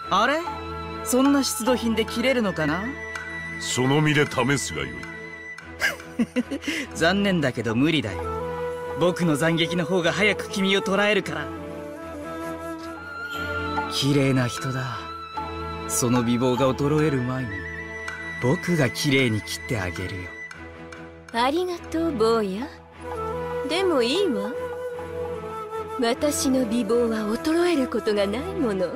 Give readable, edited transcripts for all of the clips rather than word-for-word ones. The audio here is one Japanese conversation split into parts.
あれ、そんな出土品で切れるのかな。 その身で試すがよい。 残念だけど無理だよ。僕の斬撃の方が早く君を捕らえるから。綺麗な人だ。その美貌が衰える前に僕が綺麗に切ってあげるよ。 ありがとう坊や。でもいいわ。私の美貌は衰えることがないもの。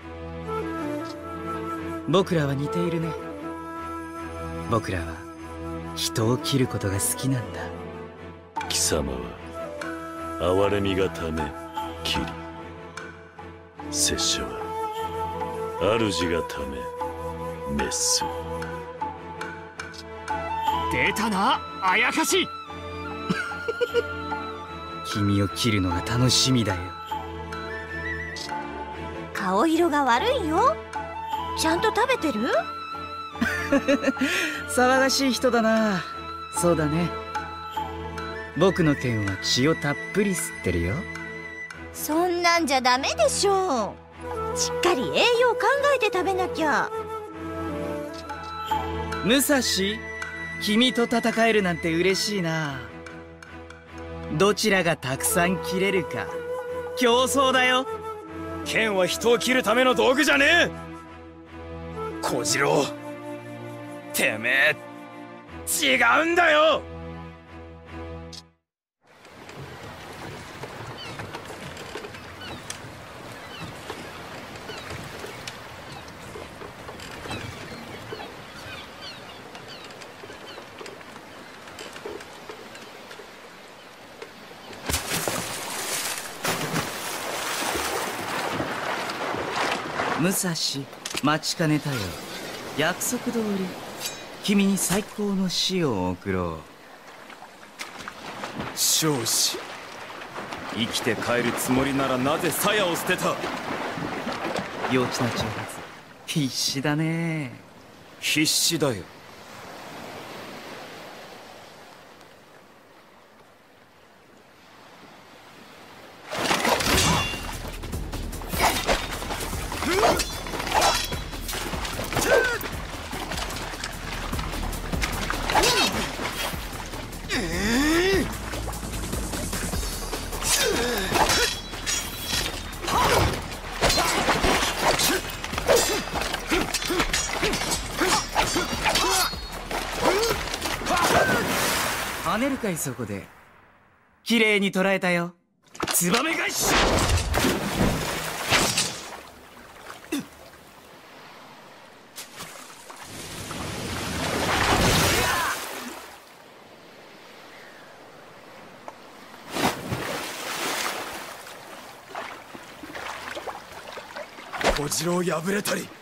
僕らは似ているね。僕らは人を切ることが好きなんだ。 貴様は憐れみがため切り、拙者は主がため滅す。 出たな、あやかし。 君を切るのが楽しみだよ。 顔色が悪いよ。ちゃんと食べてる？ 騒がしい人だな。そうだね。僕の剣は血をたっぷり吸ってるよ。 そんなんじゃダメでしょう。しっかり栄養考えて食べなきゃ。 武蔵、君と戦えるなんて嬉しいな。どちらがたくさん切れるか競争だよ。 剣は人を切るための道具じゃねえ。小次郎、てめえ違うんだよ。 武蔵、待ちかねたよ。約束通り君に最高の死を送ろ少子、生きて帰るつもりならなぜ鞘を捨てた。 う。幼稚な挑発、必死だね。 必死だよ。 跳ねるかいそこで。綺麗に捉えたよ。 ツバメ返し。小次郎破れたり